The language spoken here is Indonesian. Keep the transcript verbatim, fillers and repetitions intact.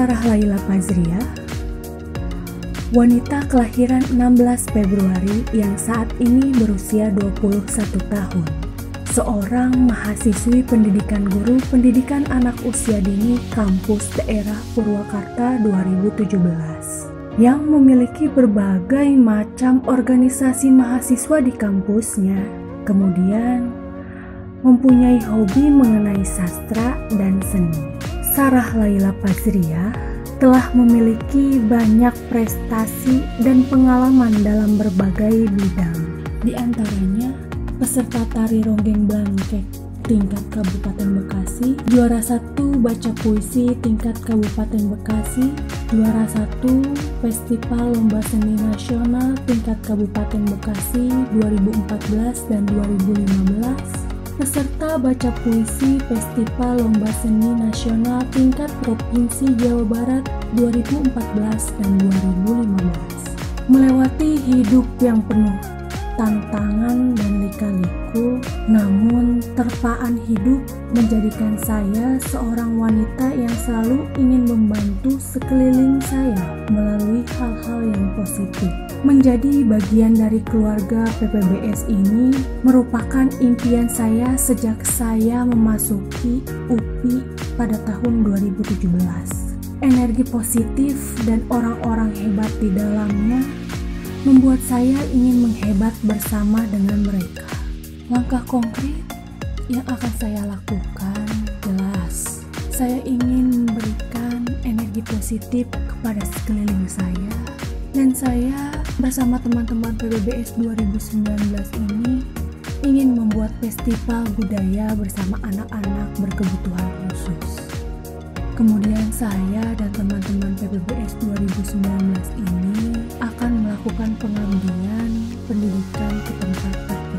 Sarah Laila Fazriah, wanita kelahiran enam belas Februari yang saat ini berusia dua puluh satu tahun. Seorang mahasiswi pendidikan guru pendidikan anak usia dini kampus daerah Purwakarta dua ribu tujuh belas yang memiliki berbagai macam organisasi mahasiswa di kampusnya. Kemudian mempunyai hobi mengenai sastra dan seni. Sarah Laila Fazriah telah memiliki banyak prestasi dan pengalaman dalam berbagai bidang. Di antaranya peserta tari ronggeng Blangkek tingkat Kabupaten Bekasi, juara satu baca puisi tingkat Kabupaten Bekasi, juara satu Festival Lomba Seni Nasional tingkat Kabupaten Bekasi dua ribu empat belas dan dua ribu lima belas, peserta baca puisi Festival Lomba Seni Nasional tingkat Provinsi Jawa Barat dua ribu empat belas dan dua ribu lima belas. Melewati hidup yang penuh tantangan dan lika-liku, namun terpaan hidup menjadikan saya seorang wanita yang selalu ingin membantu sekeliling saya melalui hal-hal yang positif. Menjadi bagian dari keluarga P P B S ini merupakan impian saya sejak saya memasuki U P I pada tahun dua ribu tujuh belas. Energi positif dan orang-orang hebat di dalamnya membuat saya ingin menghebat bersama dengan mereka. Langkah konkret yang akan saya lakukan jelas. Saya ingin memberikan energi positif kepada sekeliling saya. Dan saya bersama teman-teman P B B S dua ribu sembilan belas ini ingin membuat festival budaya bersama anak-anak berkebutuhan khusus. Kemudian saya dan teman-teman P B B S dua ribu sembilan belas ini akan melakukan pengabdian pendidikan ketempatan